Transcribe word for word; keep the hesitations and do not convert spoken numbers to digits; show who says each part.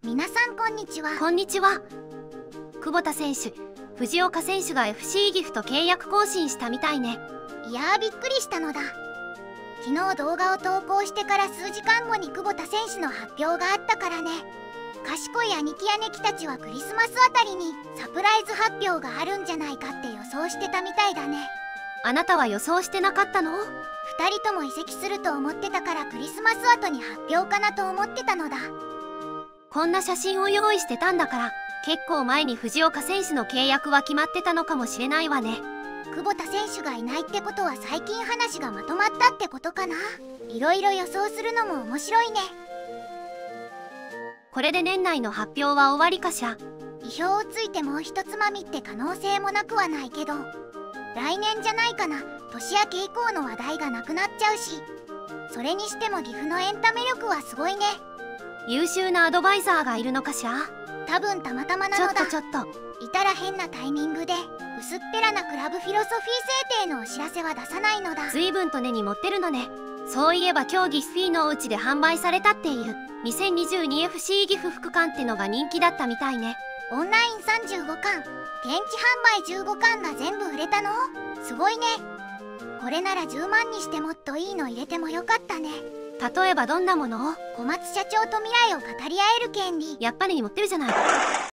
Speaker 1: 皆さんこんにちは。
Speaker 2: こんにちは。久保田選手、藤岡選手が エフシー ギフと契約更新したみたいね。
Speaker 1: いやー、びっくりしたのだ。昨日動画を投稿してから数時間後に久保田選手の発表があったからね。賢い兄貴姉貴たちはクリスマスあたりにサプライズ発表があるんじゃないかって予想してたみたいだね。
Speaker 2: あなたは予想してなかったの？
Speaker 1: ふたりとも移籍すると思ってたからクリスマス後に発表かなと思ってたのだ。
Speaker 2: こんな写真を用意してたんだから、結構前に藤岡選手の契約は決まってたのかもしれないわね。
Speaker 1: 久保田選手がいないってことは最近話がまとまったってことかな。いろいろ予想するのも面白いね。
Speaker 2: これで年内の発表は終わりかしら。
Speaker 1: 意表をついてもうひとつまみって可能性もなくはないけど、来年じゃないかな。年明け以降の話題がなくなっちゃうし。それにしても岐阜のエンタメ力はすごいね。
Speaker 2: 優秀なアドバイザーがいるのかしら。
Speaker 1: 多分たまたまな
Speaker 2: ちょ
Speaker 1: のだ。
Speaker 2: っとちょっと
Speaker 1: いたら変なタイミングで薄っぺらなクラブフィロソフィー制定のお知らせは出さないのだ。
Speaker 2: 随分と根に持ってるのね。そういえば今日岐阜フィーのお家で販売されたっている にせんにじゅうにエフシー 岐阜副館ってのが人気だったみたいね。
Speaker 1: オンラインさんじゅうごかん、現地販売じゅうごかんが全部売れたの？すごいね。これならじゅうまんにしてもっといいの入れてもよかったね。
Speaker 2: 例えばどんなものを？
Speaker 1: 小松社長と未来を語り合える権利。
Speaker 2: やっぱり持ってるじゃない。